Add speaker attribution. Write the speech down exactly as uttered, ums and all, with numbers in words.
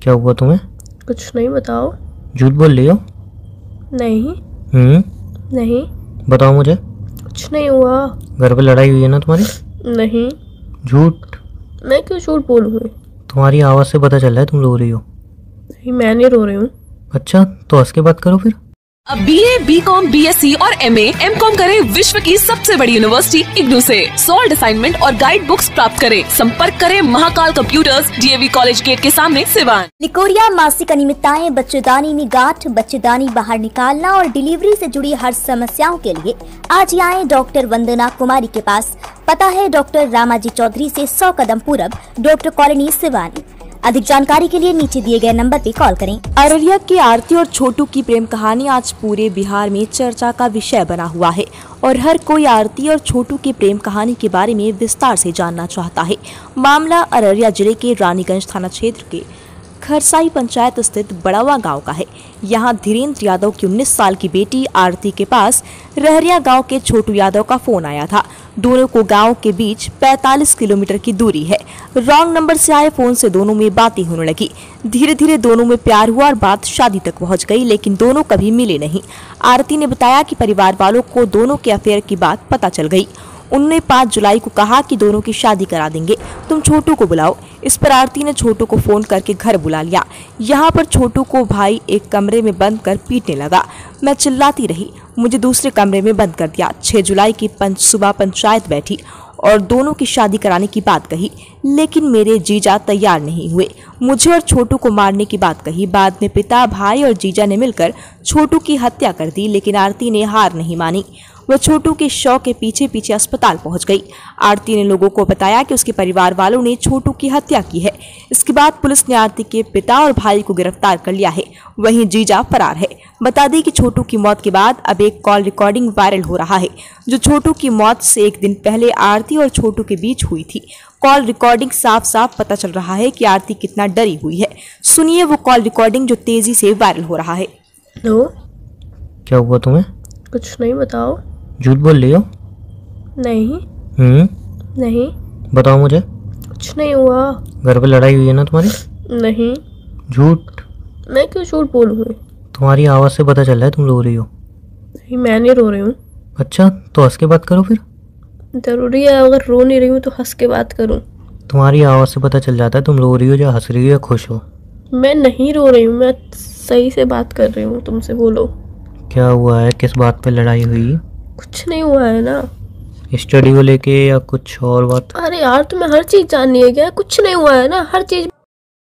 Speaker 1: क्या हुआ तुम्हें?
Speaker 2: कुछ नहीं, बताओ।
Speaker 1: झूठ बोल रही हो?
Speaker 2: नहीं।
Speaker 1: हम्म
Speaker 2: नहीं,
Speaker 1: बताओ मुझे।
Speaker 2: कुछ नहीं हुआ।
Speaker 1: घर पे लड़ाई हुई है ना तुम्हारी?
Speaker 2: नहीं।
Speaker 1: झूठ।
Speaker 2: मैं क्यों झूठ बोलूँगी?
Speaker 1: तुम्हारी आवाज़ से पता चल रहा है तुम रो रही हो।
Speaker 2: नहीं, मैं नहीं रो रही हूँ।
Speaker 1: अच्छा, तो हंस के बात करो फिर।
Speaker 3: अब B A, B com, B S C और एम ए, एम कॉम करें विश्व की सबसे बड़ी यूनिवर्सिटी इग्नू से। सॉल्ड असाइनमेंट और गाइड बुक्स प्राप्त करें। संपर्क करें Mahakal computers, D A V college gate के सामने, सिवान।
Speaker 4: निकोरिया मासिक अनियमितताएं, बच्चेदानी में गांठ, बच्चेदानी बाहर निकालना और डिलीवरी से जुड़ी हर समस्याओं के लिए आज ही आए डॉक्टर वंदना कुमारी के पास। पता है डॉक्टर रामाजी चौधरी से सौ कदम पूरब, डॉक्टर कॉलोनी, सिवानी। अधिक जानकारी के लिए नीचे दिए गए नंबर पर कॉल करें।
Speaker 5: अररिया की आरती और छोटू की प्रेम कहानी आज पूरे बिहार में चर्चा का विषय बना हुआ है और हर कोई आरती और छोटू की प्रेम कहानी के बारे में विस्तार से जानना चाहता है। मामला अररिया जिले के रानीगंज थाना क्षेत्र के खरसाई पंचायत स्थित बड़ावा गांव का है। यहां धीरेन्द्र यादव की उन्नीस साल की बेटी आरती के पास रहरिया गांव के छोटू यादव का फोन आया था। दोनों को गांव के बीच पैंतालीस किलोमीटर की दूरी है। रॉन्ग नंबर से आए फोन से दोनों में बातें होने लगी। धीरे धीरे दोनों में प्यार हुआ और बात शादी तक पहुंच गई, लेकिन दोनों कभी मिले नहीं। आरती ने बताया कि परिवार वालों को दोनों के अफेयर की बात पता चल गई। उन्होंने पाँच जुलाई को कहा कि दोनों की शादी करा देंगे, तुम छोटू को बुलाओ। इस पर आरती ने छोटू को फोन करके घर बुला लिया। यहाँ पर छोटू को भाई एक कमरे में बंद कर पीटने लगा। मैं चिल्लाती रही, मुझे दूसरे कमरे में बंद कर दिया। छह जुलाई की पंच सुबह पंचायत बैठी और दोनों की शादी कराने की बात कही, लेकिन मेरे जीजा तैयार नहीं हुए। मुझे और छोटू को मारने की बात कही। बाद में पिता, भाई और जीजा ने मिलकर छोटू की हत्या कर दी, लेकिन आरती ने हार नहीं मानी। वह छोटू के शव के पीछे पीछे अस्पताल पहुंच गई। आरती ने लोगों को बताया कि उसके परिवार वालों ने छोटू की हत्या की है। इसके बाद पुलिस ने आरती के पिता और भाई को गिरफ्तार कर लिया है। वहीं जीजा फरार है। बता दें कि छोटू की मौत के बाद अब एक कॉल रिकॉर्डिंग वायरल हो रहा है, जो छोटू की मौत से एक दिन पहले आरती और छोटू के बीच हुई थी। कॉल रिकॉर्डिंग साफ साफ पता चल रहा है कि आरती कितना डरी हुई है। सुनिए वो कॉल रिकॉर्डिंग जो तेजी से वायरल हो रहा है।
Speaker 2: हेलो।
Speaker 1: क्या हुआ तुम्हें?
Speaker 2: कुछ नहीं, बताओ।
Speaker 1: झूठ बोल रही हो?
Speaker 2: नहीं।
Speaker 1: हम्म
Speaker 2: नहीं,
Speaker 1: बताओ मुझे।
Speaker 2: कुछ नहीं हुआ।
Speaker 1: घर पे लड़ाई हुई है ना तुम्हारी?
Speaker 2: नहीं।
Speaker 1: झूठ।
Speaker 2: मैं क्यों झूठ बोलूँगी?
Speaker 1: तुम्हारी आवाज़ से पता चल रहा है तुम रो रही हो।
Speaker 2: नहीं, मैं नहीं रो रही हूँ।
Speaker 1: अच्छा, तो हंस के बात करो फिर।
Speaker 2: जरूरी है अगर रो नहीं रही हूँ तो हंस के बात करूँ?
Speaker 1: तुम्हारी आवाज़ से पता चल जाता है तुम रो रही हो या हंस रही हो या खुश हो।
Speaker 2: मैं नहीं रो रही हूँ, मैं सही से बात कर रही हूँ तुमसे। बोलो
Speaker 1: क्या हुआ है? किस बात पे लड़ाई हुई?
Speaker 2: कुछ नहीं हुआ है ना।
Speaker 1: स्टडी को लेके या कुछ और बात?
Speaker 2: अरे यार, तुम्हें हर चीज जाननी है क्या? कुछ नहीं हुआ है ना, हर चीज